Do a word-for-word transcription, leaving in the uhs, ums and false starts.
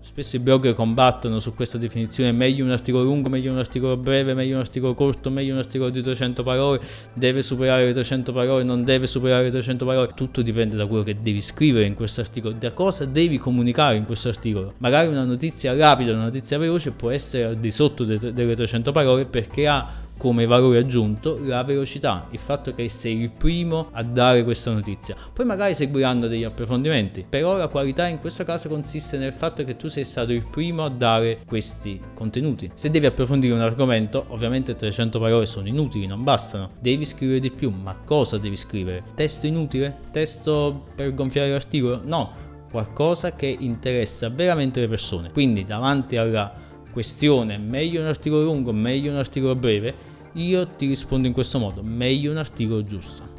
spesso i blogger combattono su questa definizione: meglio un articolo lungo, meglio un articolo breve, meglio un articolo corto, meglio un articolo di trecento parole, deve superare le trecento parole, non deve superare le trecento parole. Tutto dipende da quello che devi scrivere in questo articolo, da cosa devi comunicare in questo articolo. Magari una notizia rapida, una notizia veloce può essere al di sotto de- delle trecento parole, perché ha come valore aggiunto la velocità, il fatto che sei il primo a dare questa notizia. Poi magari seguiranno degli approfondimenti, però la qualità in questo caso consiste nel fatto che tu sei stato il primo a dare questi contenuti. Se devi approfondire un argomento, ovviamente trecento parole sono inutili, non bastano, devi scrivere di più. Ma cosa devi scrivere? Testo inutile? Testo per gonfiare l'articolo? No, qualcosa che interessa veramente le persone. Quindi davanti alla questione meglio un articolo lungo, meglio un articolo breve, io ti rispondo in questo modo: meglio un articolo giusto.